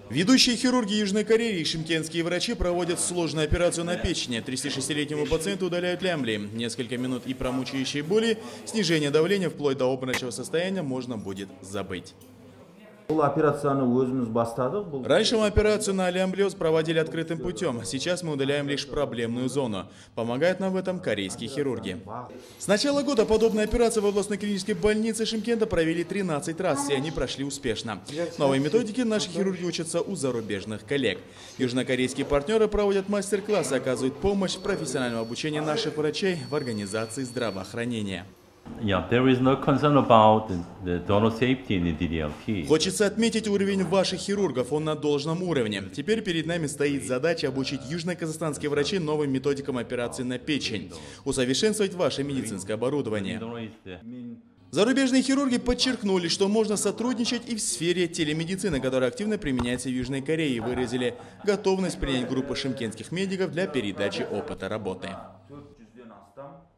Ведущие хирурги Южной Кореи и шымкентские врачи проводят сложную операцию на печени. 36-летнему пациенту удаляют лямбли. Несколько минут и про мучающие боли, снижение давления вплоть до обморочного состояния можно будет забыть. Раньше мы операцию на лямблиоз проводили открытым путем. Сейчас мы удаляем лишь проблемную зону. Помогают нам в этом корейские хирурги. С начала года подобные операции в областной клинической больнице Шымкента провели 13 раз, и они прошли успешно. Новые методики наши хирурги учатся у зарубежных коллег. Южнокорейские партнеры проводят мастер-классы, оказывают помощь в профессиональном обучении наших врачей в организации здравоохранения. Хочется отметить уровень ваших хирургов, он на должном уровне. Теперь перед нами стоит задача обучить южно-казахстанские врачи новым методикам операции на печень, усовершенствовать ваше медицинское оборудование. Зарубежные хирурги подчеркнули, что можно сотрудничать и в сфере телемедицины, которая активно применяется в Южной Корее, и выразили готовность принять группу шымкентских медиков для передачи опыта работы.